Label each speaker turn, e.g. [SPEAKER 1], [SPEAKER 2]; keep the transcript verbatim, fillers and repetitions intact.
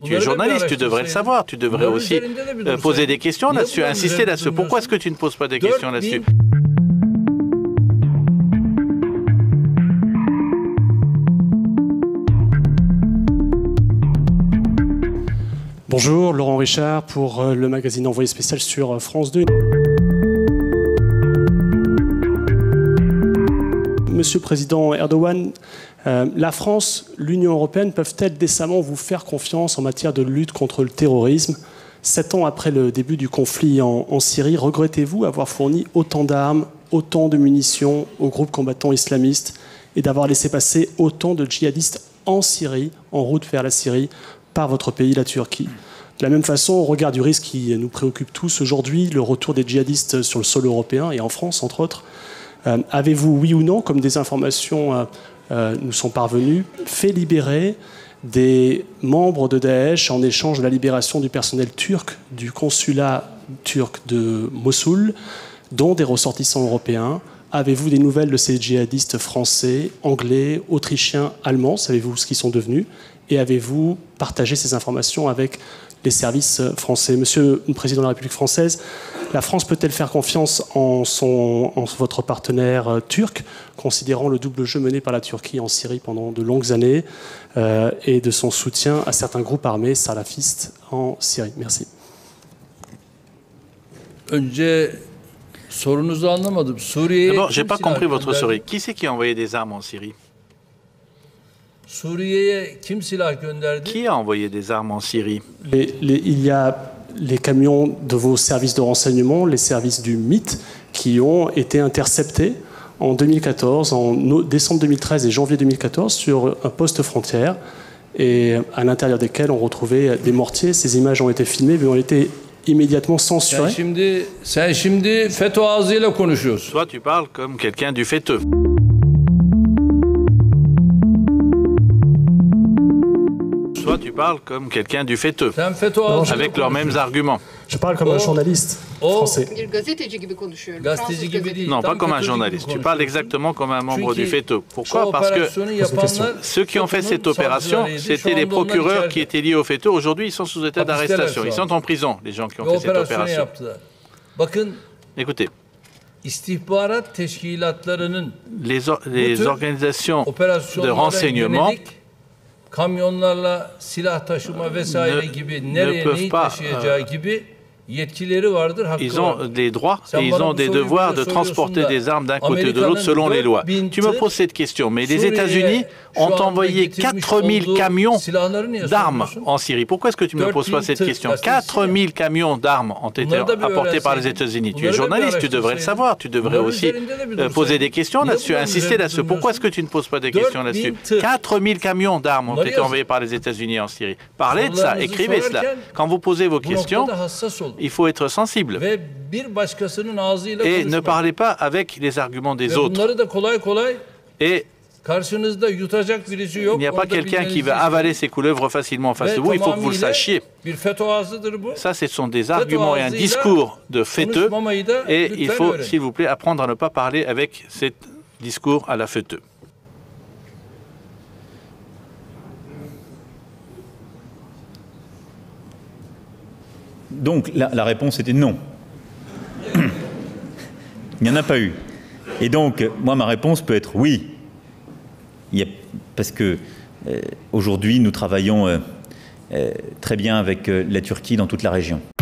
[SPEAKER 1] Tu es journaliste, tu devrais le savoir. Tu devrais aussi euh, poser des questions là-dessus, insister là-dessus. Pourquoi est-ce que tu ne poses pas des questions là-dessus?
[SPEAKER 2] Bonjour, Laurent Richard pour le magazine Envoyé spécial sur France deux. Monsieur le Président Erdogan, euh, la France, l'Union européenne peuvent-elles décemment vous faire confiance en matière de lutte contre le terrorisme? Sept ans après le début du conflit en, en Syrie, regrettez-vous avoir fourni autant d'armes, autant de munitions aux groupes combattants islamistes et d'avoir laissé passer autant de djihadistes en Syrie, en route vers la Syrie, par votre pays, la Turquie? De la même façon, au regard du risque qui nous préoccupe tous aujourd'hui, le retour des djihadistes sur le sol européen et en France, entre autres, euh, avez-vous, oui ou non, comme des informations euh, euh, nous sont parvenues, fait libérer des membres de Daesh en échange de la libération du personnel turc du consulat turc de Mossoul, dont des ressortissants européens? Avez-vous des nouvelles de ces djihadistes français, anglais, autrichiens, allemands? Savez-vous ce qu'ils sont devenus? Et avez-vous partagé ces informations avec les services français? Monsieur le Président de la République française, la France peut-elle faire confiance en, son, en votre partenaire euh, turc, considérant le double jeu mené par la Turquie en Syrie pendant de longues années euh, et de son soutien à certains groupes armés salafistes en Syrie? Merci.
[SPEAKER 1] D'abord, je n'ai pas compris votre souris. Qui c'est qui a envoyé des armes en Syrie? Qui a envoyé des armes en Syrie?
[SPEAKER 2] les, les, Il y a les camions de vos services de renseignement, les services du M I T, qui ont été interceptés en deux mille quatorze, en décembre deux mille treize et janvier deux mille quatorze, sur un poste frontière, et à l'intérieur desquels on retrouvait des mortiers. Ces images ont été filmées, mais ont été immédiatement censurées.
[SPEAKER 1] Toi, tu parles comme quelqu'un du FETÖ. Toi, tu parles comme quelqu'un du FETÖ, avec leurs mêmes arguments.
[SPEAKER 2] Je parle comme un journaliste français.
[SPEAKER 1] Non, pas comme un journaliste. Tu parles exactement comme un membre du FETÖ. Pourquoi? Parce que ceux qui ont fait cette opération, c'était les procureurs qui étaient liés au FETÖ. Aujourd'hui, ils sont sous état d'arrestation. Ils sont en prison, les gens qui ont fait cette opération. Écoutez, les, or les organisations de renseignement ne, ne peuvent pas, euh, ils ont des droits et ils ont des devoirs de transporter des armes d'un côté ou de l'autre selon les lois. Tu me poses cette question, mais les États-Unis ont envoyé quatre mille camions d'armes en Syrie. Pourquoi est-ce que tu ne me poses pas cette question? quatre mille camions d'armes ont été apportés par les États-Unis. Tu es journaliste, tu devrais le savoir. Tu devrais aussi euh, poser des questions là-dessus, insister là-dessus. Pourquoi est-ce que tu ne poses pas des questions là-dessus? quatre mille camions d'armes ont été envoyés par les États-Unis en Syrie. Parlez de ça, écrivez cela. Quand vous posez vos questions, il faut être sensible et ne parlez pas avec les arguments des autres. Et il n'y a pas quelqu'un qui va avaler ses couleuvres facilement en face de vous, il faut que vous le sachiez. Ça, ce sont des arguments et un discours de FETÖ, et il faut, s'il vous plaît, apprendre à ne pas parler avec ce discours à la FETÖ.
[SPEAKER 3] Donc, la, la réponse était non. Il n'y en a pas eu. Et donc, moi, ma réponse peut être oui. Il y a, parce que euh, aujourd'hui, nous travaillons euh, euh, très bien avec euh, la Turquie dans toute la région.